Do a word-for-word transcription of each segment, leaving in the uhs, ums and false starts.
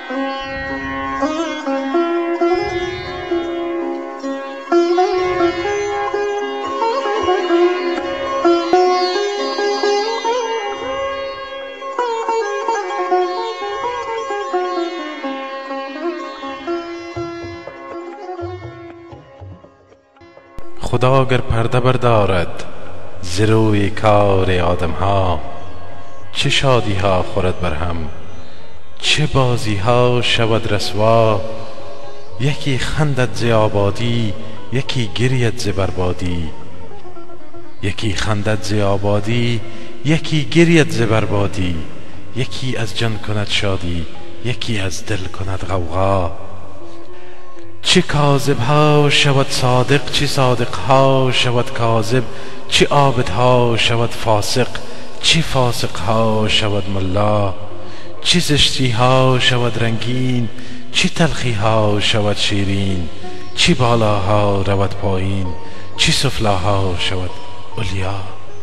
خدا اگر پرده بردارد ز روی کار آدم ها، چه شادی ها خورد بر هم، چه بازی ها شود رسوا. یکی خندد ز آبادی، یکی گرید ز بربادی. یکی خندد ز آبادی، یکی گرید ز بربادی. یکی از جان کند شادی، یکی از دل کند غوغا. چه کاذب ها شود صادق، چه صادق ها شود کاذب. چه عابد ها شود فاسق، چه فاسق ها شود ملا. چه زشتی ها شود رنگین، چه تلخی ها شود شیرین. چه بالاها رود پایین، چه سفلاها شود علیا.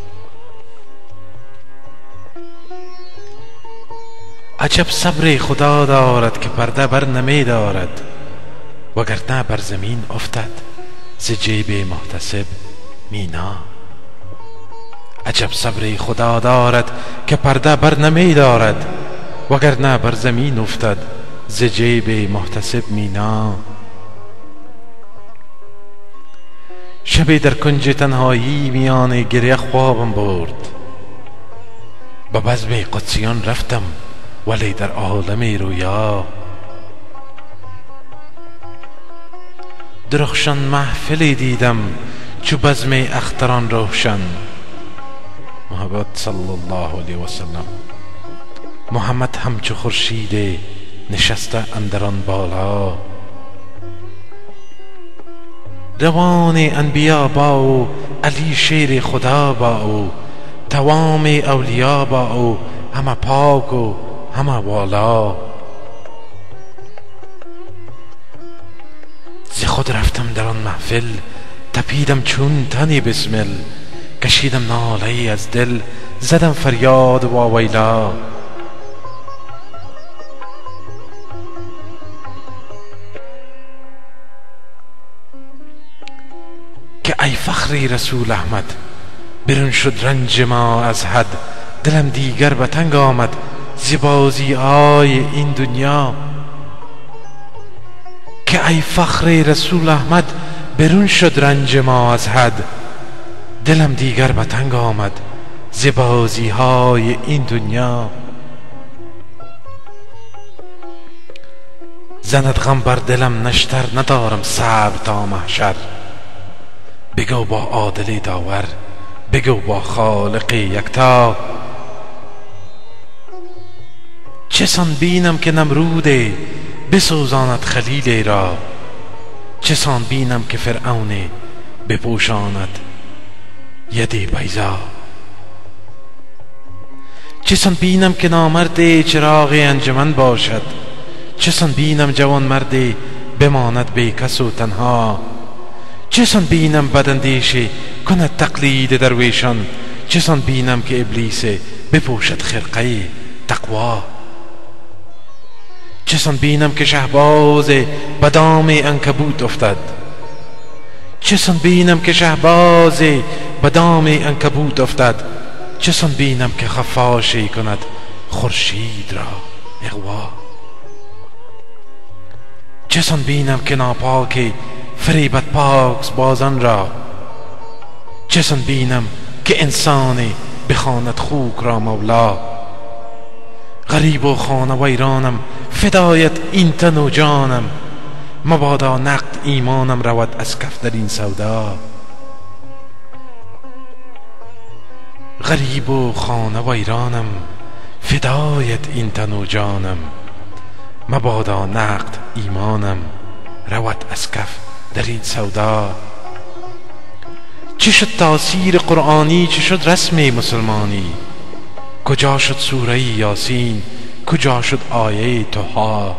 عجب صبر خدا دارد که پرده بر نمی دارد، وگرنه بر زمین افتد ز جیب محتسب مینا. عجب صبر خدا دارد که پرده بر نمی دارد، وگرنه بر زمین افتد ز جیب محتسب مینا. شبی در کنج تنهایی میان گریه خوابم برد. به بزم قدسیان رفتم ولی در عالم رویا. درخشان محفلی دیدم چو بزم اختران روشن. محمد صلی الله علیه و سلم، محمد همچو خورشید نشسته اندران بالا. روان انبیا با او، علی شیر خدا با او. توام اولیا با او، همه پاک و همه والا. ز خود رفتم در آن محفل، تپیدم چون تنی بسمل. کشیدم ناله از دل، زدم فریاد و ویلا. که ای فخری رسول احمد، برون شد رنج ما از حد. دلم دیگر به تنگ آمد ز بازی های این دنیا. که ای فخر رسول احمد، برون شد رنج ما از حد. دلم دیگر به تنگ آمد ز بازی های این دنیا. زند غم بر دلم نشتر، ندارم صبر تا محشر. بگو با عادل داور، بگو با خالق یکتا. چه سان بینم که نمروده بسوزاند خلیل را. چه سان بینم که فرعون بپوشاند ید بیضا. چه سان بینم که نامرد چراغ انجمن باشد. چه سان بینم جوان مرد بماند بی کس و تنها. چه سان بینم بداندیشه کند تقلید درویشان. چه سان بینم که ابلیس بپوشد خرقه تقوا. چه سان بینم که شهباز به دام عنکبوت افتد. چه سان بینم که شهباز به دام عنکبوت افتد. چه سان بینم که خفاشی کند خورشید را اغوا. چه سان بینم که ناپاکی فریبت پاک بازان را. چه سان بینم که انسانی بخواند خوک را مولا. غریب و خانه ویرانم فدایت این تن و جانم. مبادا نقد ایمانم رود از کف در این سودا. غریب و خانه ویرانم فدایت این تن و جانم. مبادا نقد ایمانم رود از کف در این سودا. چه شد تاثیر قرآنی، چه شد رسم مسلمانی. کجا شد سوره یاسین، کجا شد آیه طه.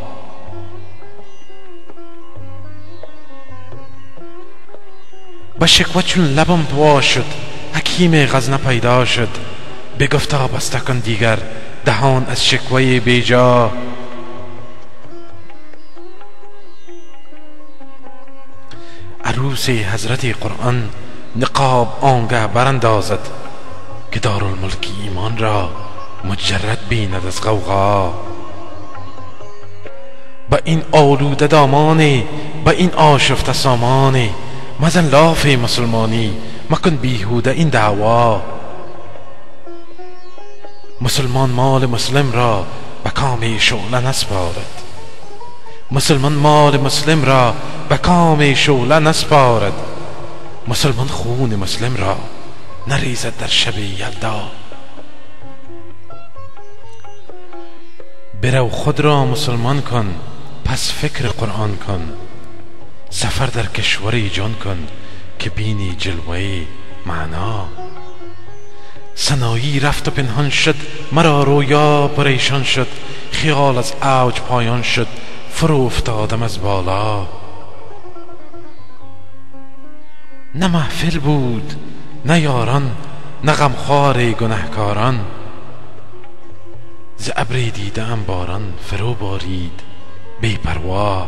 با شکوه چون لبم دوا شد، حکیم غزنه پیدا شد. بگفتا بسته کن دیگر دهان از شکوه بیجا. عروس حضرت قرآن نقاب آنگه براندازد که دارالملک ایمان را مجرد بیند از غوغا. با این آلوده دامانی، با این آشفته سامانی، مزن لاف مسلمانی، مکن بیهوده این دعوا. مسلمان مال مسلم را به کام شعله نسپارد، مسلمان مال مسلم را به کام شعله نسپارد، مسلمان خون مسلم را نریزد در شب یلدا. برو خود را مسلمان کن، پس فکر قرآن کن، سفر در کشوری جان کن که بینی جلوه معنا. سنایی رفت و پنهان شد، مرا رویا پریشان شد، خیال از اوج پایان شد، فرو افتادم از بالا. نه محفل بود نه یاران، نه غمخوار گنهکاران، ز ابری دیدم باران فرو بارید بی پروا.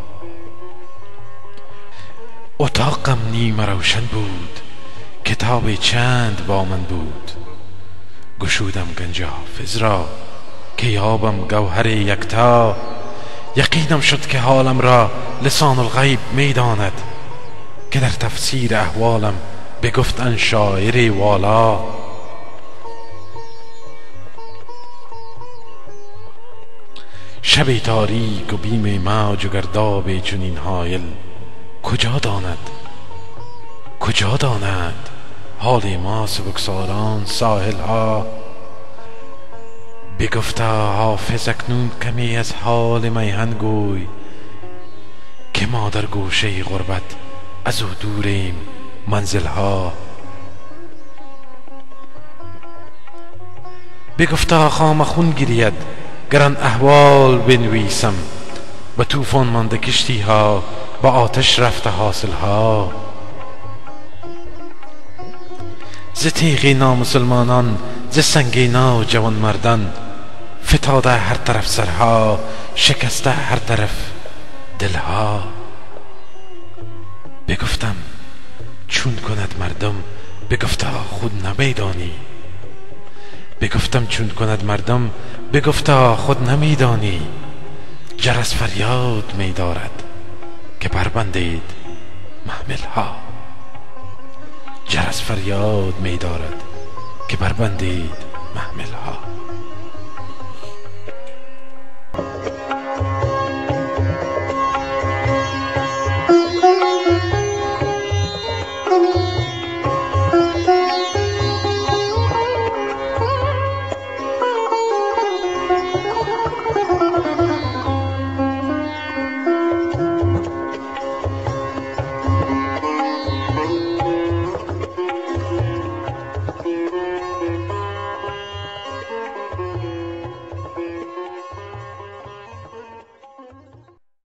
اتاقم نیم روشن بود، کتاب چند با من بود، گشودم گنج حافظ را که یابم گوهر یکتا. یقینم شد که حالم را لسان الغیب می داند، که در تفسیر احوالم بگفت آن شاعر والا. شب تاریک و بیم موج و گرداب چنین حایل، کجا داند کجا داند حال ما سبکساران ساحل ها. بگفتا حافظ اکنون کمی از حال میهن گوی، که ما در گوشه غربت از او دوریم منزل ها. بگفتا خام خون گرید گران احوال بنویسم، به طوفان مانده کشتی ها، با آتش رفته حاصل ها. ز تیغ نامسلمانان، ز سنگینا جوان مردان، فتاده هر طرف سرها، شکسته هر طرف دلها. بگفتم چون کند مردم، بگفتا خود نمیدانی. بگفتم چون کند مردم، بگفتا خود نمیدانی. جرس فریاد می دارد که بربندید محمل ها. جرس فریاد می دارد که بربندید محمل ها.